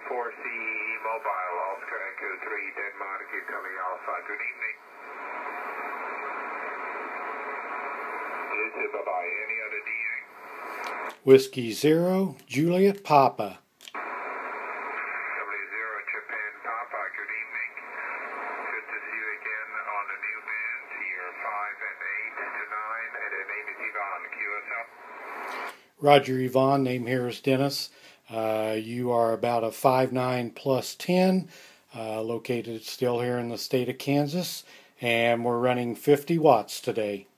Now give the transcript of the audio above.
4C Mobile, Oscar Echo 3, Denmark, Italy Alpha. Good evening. You too, bye-bye. Any other DA? Whiskey 0, Juliet Papa. W0 Japan Papa, good evening. Good to see you again on the new band, here 5 and 8 to 9, and the name is Yvonne, QSL. Roger Yvonne, name here is Dennis. You are about a 5'9 plus 10, located still here in the state of Kansas, and we're running 50 watts today.